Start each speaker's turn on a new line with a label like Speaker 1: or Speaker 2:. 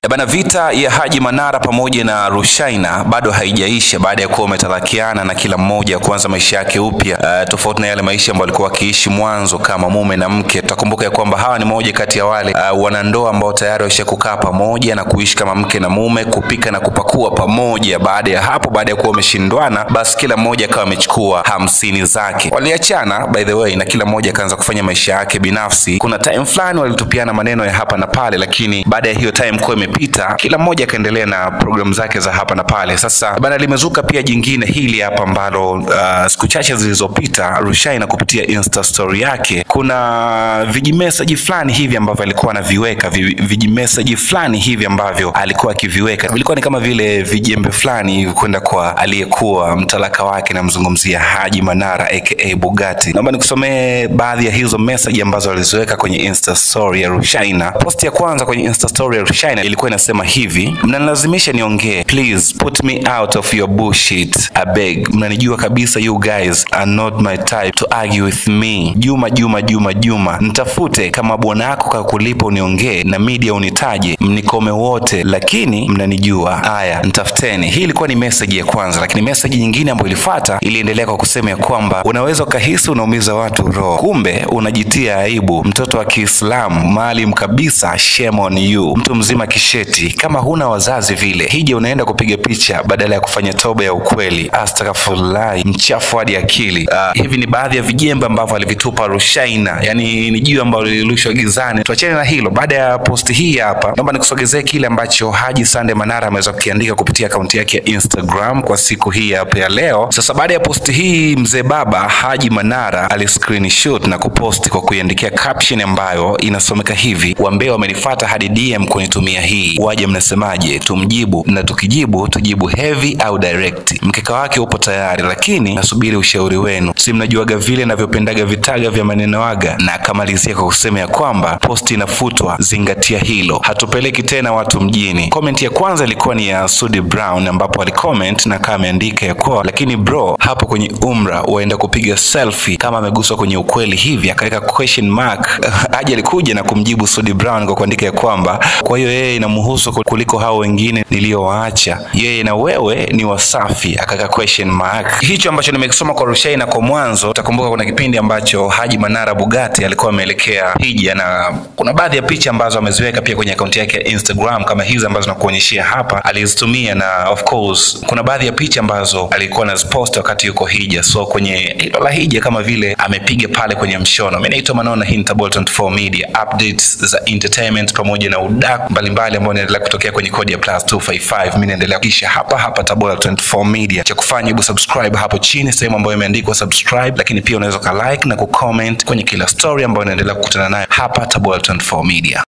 Speaker 1: Bana, vita ya Haji Manara pamoja na Rushaynah bado haijaisha baada ya kuwa wametalakiana na kila mmoja kuanza maisha yake upya, tofauti na yale maisha ambayo walikuwa wakiishi mwanzo kama mume na mke. Tutakumbuka ya kwamba hawa ni moja kati ya wale wanandoa ambao tayari washakukaa pamoja na kuishi kama mke na mume, kupika na kupakua pamoja. Baada ya hapo, baada ya kuwa wameshindwana, basi kila mmoja akawa amechukua 50 zake. Waliachana by the way, na kila mmoja akaanza kufanya maisha yake binafsi. Kuna time fulani walitupiana maneno ya hapa na pale, lakini baada ya hiyo time kwa pita, kila mmoja kaendelea na program zake za hapa na pale. Sasa bana, limezuka pia jingine hili hapa ambalo siku chache zilizopita Rushaynah kupitia Insta story yake, kuna vijimessage fulani hivi ambavyo alikuwa anaviweka, vijimessage fulani hivi ambavyo alikuwa akiviweka. Vilikuwa ni kama vile vijembe fulani hivi kwenda kwa aliyekuwa mtalaka wake, na mzungumzia Haji Manara aka Bugatti. Naomba nikusomee baadhi ya hizo message ambazo aliziweka kwenye Insta story ya Rushaynah. Post ya kwanza kwenye Insta story ya Rushaynah ilikuwa inasema hivi: mnanilazimisha niongee, please put me out of your bullshit, I beg. Mnanijua kabisa you guys are not my type to argue with me. Juma nitafute kama bwana yako kakulipa uniongee na media unitaje, mnikome wote, lakini mnanijua. Haya, nitafuteni. Hii ilikuwa ni message ya kwanza, lakini message nyingine ambayo ilifuata iliendelea kwa kusema ya kwamba unaweza ukahisi unaumiza watu roho, kumbe unajitia aibu. Mtoto wa Kiislamu maalim kabisa, shame on you. Mtu mzima kisheti, kama huna wazazi vile, hije unaenda kupiga picha badala ya kufanya toba ya ukweli. Astaghfirullah, mchafu hadi akili. Hivi ni baadhi ya vijembe ambavyo alivitupa Rushaynah, yani ni jiwe ambalo lilirushwa gizani. Tuachane na hilo. Baada ya post hii hapa, naomba nikusogezee kile ambacho Haji Manara ameweza kukiandika kupitia akaunti yake ya Instagram kwa siku hii hapa ya leo. Sasa baada ya post hii, mzee baba Haji Manara aliscreenshot na kupost kwa kuiandikia caption ambayo inasomeka hivi: wambea wamenifuata hadi DM kunitumia hii, waje mnasemaje? Tumjibu, na tukijibu tujibu heavy au direct. Mkeka wake upo tayari, lakini nasubiri ushauri wenu. Si mnajuaga vile ninavyopendaga vitaga vya maneno aga. Na akamalizia kwa kusema ya kwamba post inafutwa, zingatia hilo, hatupeleki tena watu mjini. Comment ya kwanza ilikuwa ni ya Sudi Brown, ambapo alicomment na kama ameandika ya kwa, lakini bro, hapo kwenye umra waenda kupiga selfie kama ameguswa kwenye ukweli hivi, akaweka question mark. Haji alikuja na kumjibu Sudi Brown kwa kuandika ya kwamba kwa hiyo yeye inamhusu kuliko hao wengine niliowaacha, yeye na wewe ni wasafi, akaka question mark. Hicho ambacho nimekisoma kwa Rushaynah kwa mwanzo. Utakumbuka kuna kipindi ambacho Haji Manara Bugatti alikuwa ameelekea hija, na kuna baadhi ya picha ambazo ameziweka pia kwenye akaunti yake ya Instagram kama hizi ambazo nakuonyeshia hapa, alizitumia. Na of course kuna baadhi ya picha ambazo alikuwa anazipost wakati yuko hija. So kwenye hilo la hija kama vile amepiga pale kwenye mshono. Mimi naitwa Manona, hii ni Tabora 24 Media, updates za entertainment pamoja na udaku mbalimbali ambao inaendelea kutokea kwenye kodi ya +255. Mimi naendelea kisha hapa Tabora 24 Media. Cha kufanya hebu subscribe hapo chini sehemu ambayo imeandikwa subscribe, lakini pia unaweza ka like na ku comment kwenye kila story ambayo inaendelea kukutana nayo hapa Tabora 24 Media.